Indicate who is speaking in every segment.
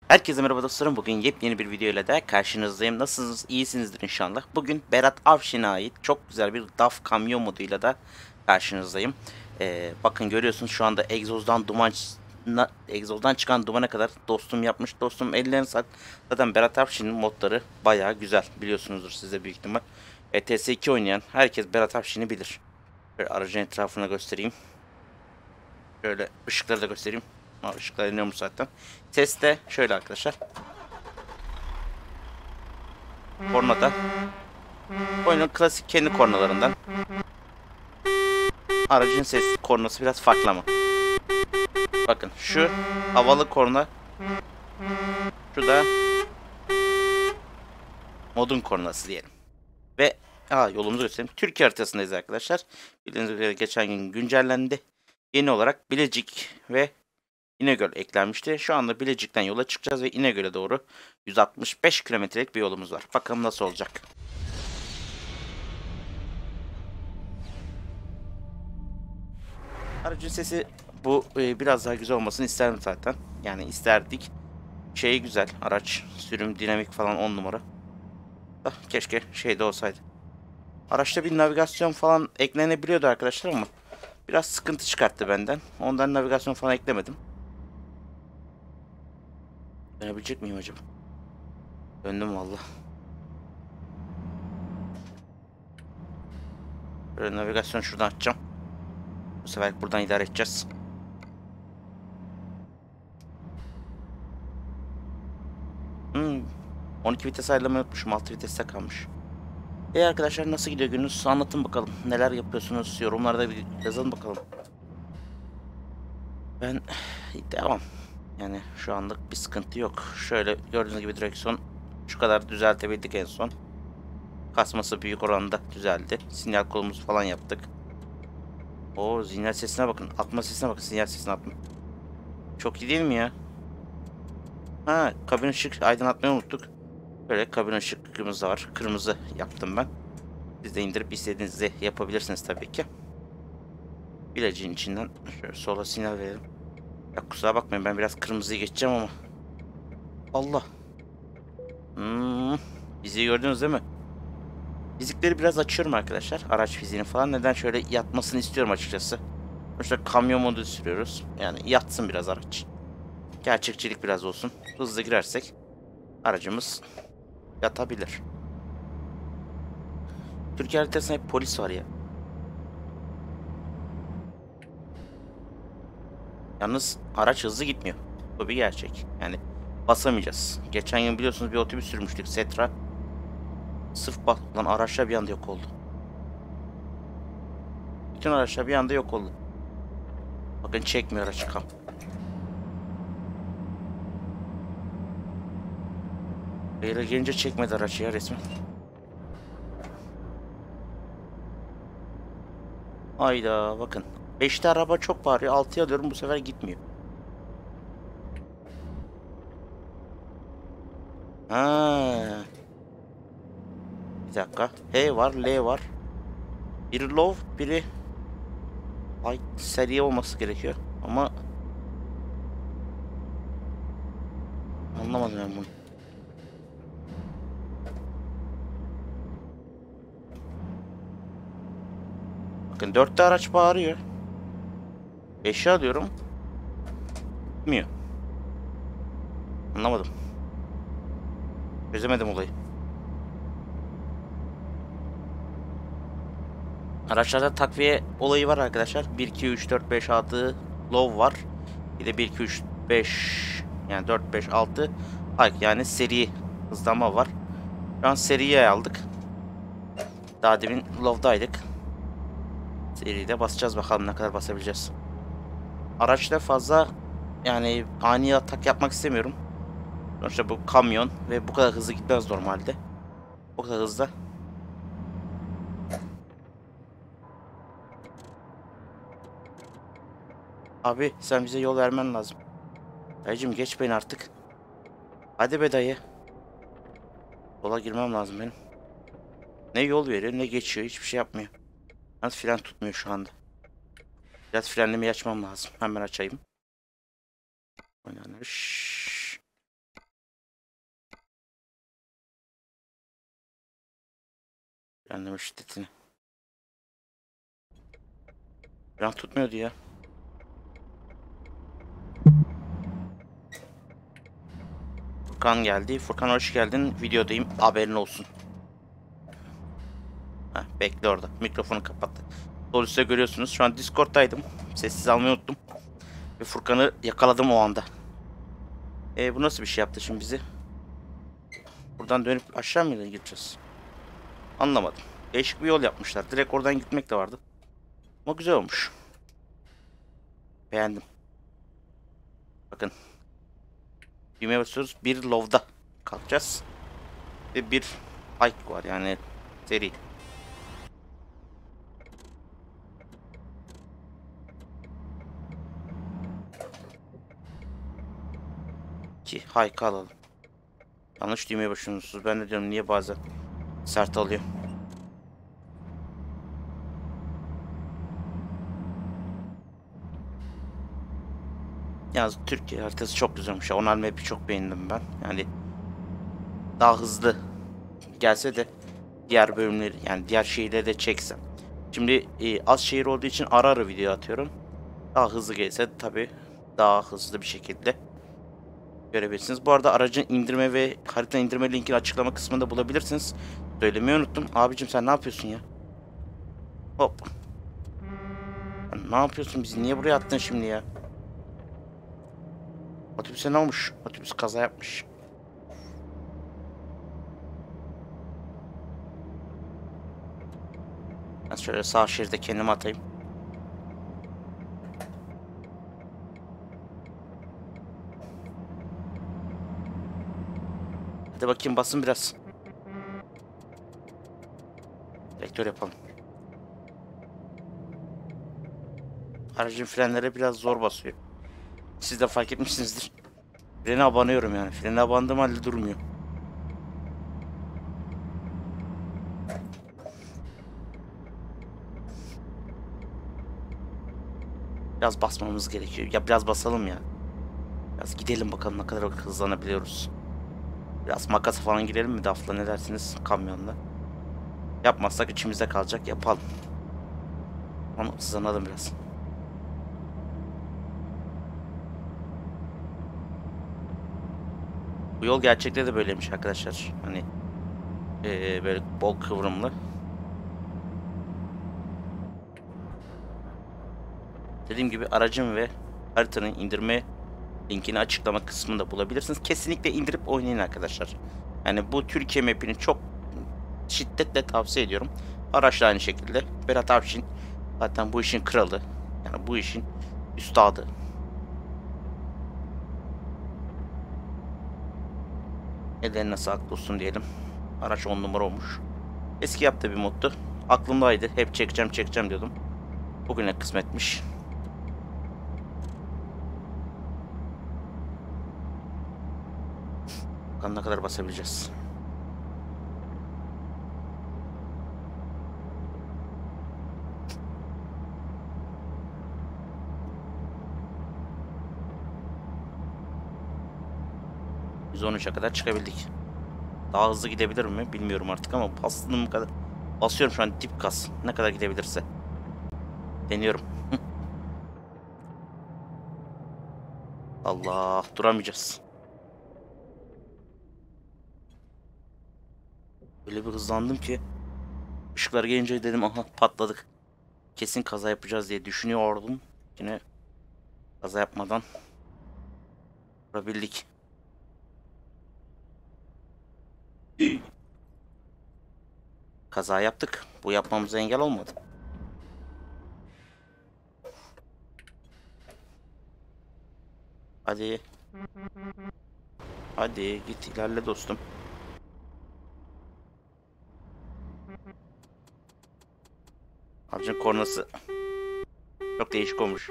Speaker 1: Herkese merhaba dostlarım. Bugün yepyeni bir video ile de karşınızdayım. Nasılsınız? İyisinizdir inşallah. Bugün Berat Avşin'e ait çok güzel bir DAF kamyon moduyla da karşınızdayım. Bakın görüyorsunuz şu anda egzozdan çıkan dumana kadar dostum yapmış. Dostum ellerine sağlık. Zaten Berat Avşin'in modları bayağı güzel. Biliyorsunuzdur siz de büyük ihtimal. TS2 oynayan herkes Berat Avşin'i bilir. Şöyle aracın etrafına göstereyim. Şöyle ışıkları da göstereyim. Işıklar yanıyormuş zaten. Ses de şöyle arkadaşlar. Kornada. Oyunun klasik kendi kornalarından. Aracın ses kornası biraz farklı ama. Bakın şu havalı korna. Şu da modun kornası diyelim. Ve yolumuzu göstereyim. Türkiye haritasındayız arkadaşlar. Bildiğiniz üzere geçen gün güncellendi. Yeni olarak Bilecik ve İnegöl eklenmişti. Şu anda Bilecik'ten yola çıkacağız ve İnegöl'e doğru 165 kilometrelik bir yolumuz var. Bakalım nasıl olacak. Aracın sesi biraz daha güzel olmasını isterdim zaten. Yani isterdik. Şey güzel. Araç sürüm dinamik falan 10 numara. Keşke şeyde olsaydı. Araçta bir navigasyon falan eklenebiliyordu arkadaşlar ama biraz sıkıntı çıkarttı benden. Ondan navigasyon falan eklemedim. Dönebilecek miyim acaba? Döndüm valla. Böyle navigasyon şuradan açacağım. Bu sefer buradan idare edeceğiz. Hmm, 12 vites ayarlamayı unutmuşum. 6 viteste kalmış. Arkadaşlar nasıl gidiyor gününüz? Anlatın bakalım. Neler yapıyorsunuz? Yorumlarda bir yazın bakalım. Ben devam. Yani şu anlık bir sıkıntı yok. Şöyle gördüğünüz gibi direksiyon şu kadar düzeltebildik en son. Kasması büyük oranda düzeldi. Sinyal kolumuzu falan yaptık. O sinyal sesine bakın. Atma sesine bakın. Sinyal sesine atma. Çok iyi değil mi ya? Kabin ışık aydınlatmayı unuttuk. Böyle kabin ışıkımız da var. Kırmızı yaptım ben. Siz de indirip istediğinizde yapabilirsiniz tabii ki. Bilacığın içinden şöyle sola sinyal verelim. Ya kusura bakmayın ben biraz kırmızıyı geçeceğim ama. Allah. Bizi gördünüz değil mi? Fizikleri biraz açıyorum arkadaşlar. Araç fiziğini falan. Neden şöyle yatmasını istiyorum açıkçası. Sonuçta kamyon modu sürüyoruz. Yani yatsın biraz araç. Gerçekçilik biraz olsun. Hızlı girersek aracımız yatabilir. Türkiye haritasında hep polis var ya. Yalnız araç hızlı gitmiyor. Bu bir gerçek. Yani basamayacağız. Geçen yıl biliyorsunuz bir otobüs sürmüştük. Setra. Sırf bak lan araçlar bir anda yok oldu. Bütün araçlar bir anda yok oldu. Bakın çekmiyor araç kam. Böyle gelince çekmedi araç ya resmen. Hayda bakın. 5'te araba çok bağırıyor. 6'ya alıyorum bu sefer gitmiyor. Ha. Bir dakika. H var, L var. Biri low, biri light seri olması gerekiyor. Ama anlamadım ben bunu. Bakın 4'te araç bağırıyor. 5'e alıyorum. Gitmiyor. Anlamadım. Çözemedim olayı. Araçlarda takviye olayı var arkadaşlar. 1, 2, 3, 4, 5, 6 low var. Bir de 1, 2, 3, 5 yani 4, 5, 6 high yani seri hızlanma var. Şu an seriye aldık. Daha demin low'daydık. Seride basacağız bakalım ne kadar basabileceğiz. Araçta fazla yani ani atak yapmak istemiyorum. Sonuçta bu kamyon ve bu kadar hızlı gitmez normalde. O kadar hızlı. Abi sen bize yol vermen lazım. Dayıcım geç beni artık. Hadi be dayı. Yola girmem lazım benim. Ne yol veriyor ne geçiyor hiçbir şey yapmıyor. Yalnız fren tutmuyor şu anda. Biraz frenlemeyi açmam lazım. Hemen açayım. Oynanış. Frenleme şiddetini. Fren tutmuyordu ya. Furkan geldi. Furkan hoş geldin. Videodayım. Haberin olsun. Heh, bekle orada. Mikrofonu kapattı. Sol üstte görüyorsunuz. Şu an Discord'daydım. Sessiz almayı unuttum. Ve Furkan'ı yakaladım o anda. Bu nasıl bir şey yaptı şimdi bizi? Buradan dönüp aşağı mı gideceğiz? Anlamadım. Değişik bir yol yapmışlar. Direkt oradan gitmek de vardı. Ama güzel olmuş. Beğendim. Bakın. Düğmeye basıyoruz. Bir low'da kalkacağız. Ve bir hike var yani seri. Ki hike alalım. Yanlış düğmeye basıyorsunuz. Ben de diyorum niye bazen sert alıyor. Yalnız Türkiye haritası çok güzelmiş. Onal map'i çok beğendim ben. Yani daha hızlı gelse de diğer bölümleri yani diğer şehirleri de çeksem. Şimdi az şehir olduğu için ara ara video atıyorum. Daha hızlı gelse tabi daha hızlı bir şekilde görebilirsiniz. Bu arada aracın indirme ve harita indirme linkini açıklama kısmında bulabilirsiniz. Söylemeyi unuttum. Abicim sen ne yapıyorsun ya? Hop. Ne yapıyorsun? Bizi niye buraya attın şimdi ya? Otobüse ne olmuş? Otobüs kaza yapmış. Ben şöyle sağ şeride kendimi atayım. Hadi bakayım basın biraz. Direktör yapalım. Aracın frenlere biraz zor basıyor. Siz de fark etmişsinizdir. Frene abanıyorum yani. Frene abandığım halde durmuyor. Biraz basmamız gerekiyor. Ya biraz basalım ya. Biraz gidelim bakalım ne kadar hızlanabiliyoruz. Biraz makasa falan girelim mi Dafla ne dersiniz kamyonla? Yapmazsak içimizde kalacak yapalım. Onu hızlanalım biraz. Bu yol gerçekte de böyleymiş arkadaşlar. Hani böyle bol kıvrımlı. Dediğim gibi aracın ve haritanın indirme linkini açıklama kısmında bulabilirsiniz. Kesinlikle indirip oynayın arkadaşlar. Yani bu Türkiye map'ini çok şiddetle tavsiye ediyorum. Araç da aynı şekilde. Berat Avşin zaten bu işin kralı. Yani bu işin üstadı. Ellerine sağlık olsun diyelim. Araç 10 numara olmuş. Eski yaptığı bir moddu. Aklımdaydı. Hep çekeceğim diyordum. Bugüne kısmetmiş. Bakalım ne kadar basabileceğiz. %13'e kadar çıkabildik. Daha hızlı gidebilir mi bilmiyorum artık ama bastığım kadar basıyorum şu an dip gaz. Ne kadar gidebilirse. Deniyorum. Allah duramayacağız. Öyle bir hızlandım ki ışıklar gelince dedim aha patladık. Kesin kaza yapacağız diye düşünüyordum. Yine kaza yapmadan durabildik. Kaza yaptık. Bu yapmamıza engel olmadı. Hadi. Hadi git ilerle dostum. Aracın kornası çok değişik olmuş.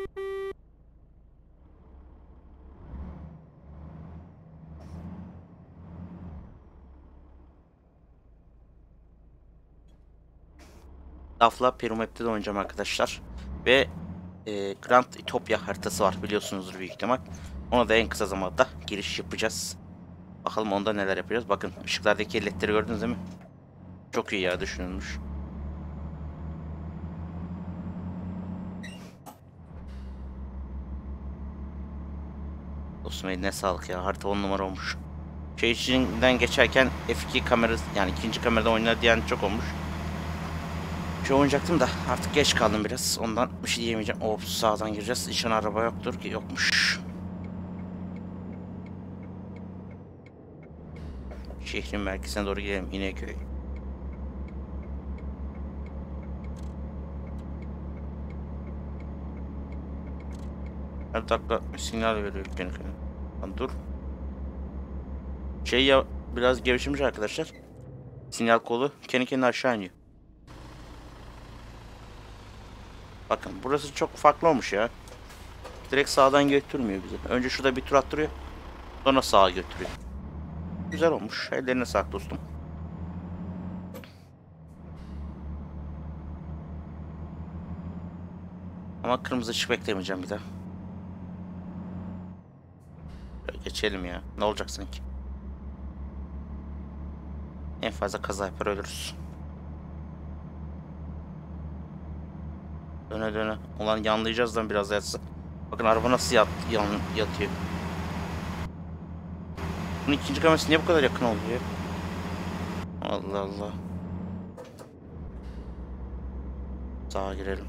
Speaker 1: Dafla Perumap'te de oynayacağım arkadaşlar. Ve Grand Utopia haritası var biliyorsunuzdur büyük ihtimal. Ona da en kısa zamanda giriş yapacağız. Bakalım onda neler yapacağız. Bakın ışıklardaki ledleri gördünüz değil mi? Çok iyi ya, düşünülmüş. Dostum eline sağlık ya. Harita 10 numara olmuş. Şey içinden geçerken F2 kamerası, yani ikinci kamerada oynar diyen çok olmuş. Şu oynayacaktım da artık geç kaldım biraz. Ondan bir şey diyemeyeceğim. Hop, sağdan gireceğiz. İçin araba yoktur ki, yokmuş. Şehrin merkezine doğru gidelim. İnegöl. Her dakika sinyal veriyor beni. Lan dur. Şey ya, biraz gevşemiş arkadaşlar. Sinyal kolu kendi kendine aşağı iniyor. Bakın burası çok farklı olmuş ya. Direkt sağdan götürmüyor bizi. Önce şurada bir tur attırıyor. Sonra sağa götürüyor. Güzel olmuş. Ellerine sağlık dostum. Ama kırmızı ışık beklemeyeceğim bir daha. Böyle geçelim ya. Ne olacak sanki? En fazla kaza yapar ölürüz. Döne döne. Ulan yanlayacağız lan biraz yatsa. Bakın araba nasıl yatıyor. Bunun ikinci kamerası niye bu kadar yakın oluyor? Allah Allah. Sağa girelim.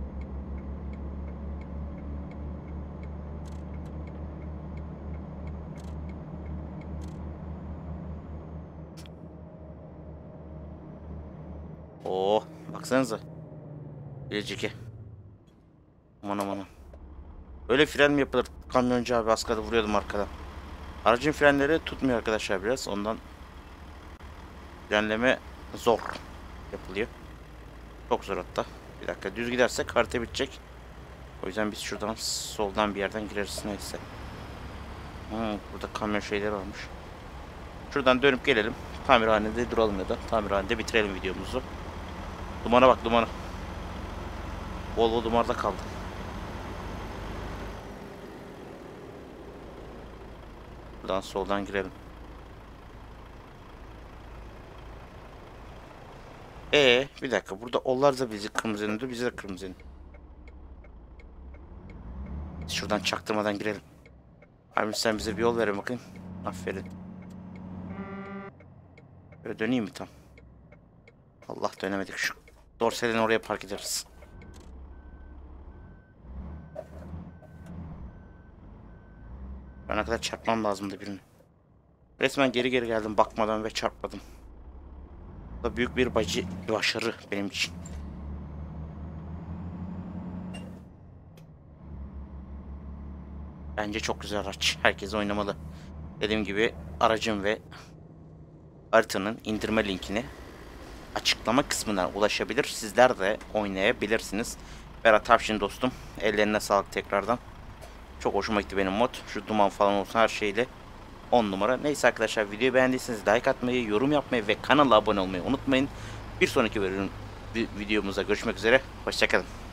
Speaker 1: Oo, baksanıza. Bilecik. Aman aman. Öyle fren mi yapılır? Kamyoncu abi az kaldı vuruyordum arkadan. Aracın frenleri tutmuyor arkadaşlar biraz. Ondan frenleme zor yapılıyor. Çok zor hatta. Bir dakika, düz gidersek harita bitecek. O yüzden biz şuradan soldan bir yerden gireriz, neyse. Burada kamyon şeyleri varmış. Şuradan dönüp gelelim. Tamirhanede duralım ya da tamirhanede bitirelim videomuzu. Dumana bak, dumana. Volvo dumarda kaldı. Buradan soldan girelim. Bir dakika, burada onlar da bizi kırmızı yanıyordu, bize de kırmızı yanıyor. Şuradan çaktırmadan girelim. Abi sen bize bir yol verin bakayım. Aferin. Böyle döneyim mi tam? Allah, dönemedik şu. Dorsel'in oraya park ederiz. Ben kadar çarpmam lazımdı birini. Resmen geri geri geldim bakmadan ve çarpmadım. Bu da büyük bir başarı benim için. Bence çok güzel araç. Herkes oynamalı. Dediğim gibi aracın ve haritanın indirme linkini açıklama kısmından ulaşabilir. Sizler de oynayabilirsiniz. Berat Tavşin dostum. Ellerine sağlık tekrardan. Çok hoşuma gitti benim mod. Şu duman falan olsun, her şeyle 10 numara. Neyse arkadaşlar, videoyu beğendiyseniz like atmayı, yorum yapmayı ve kanala abone olmayı unutmayın. Bir sonraki videomuzda görüşmek üzere. Hoşçakalın.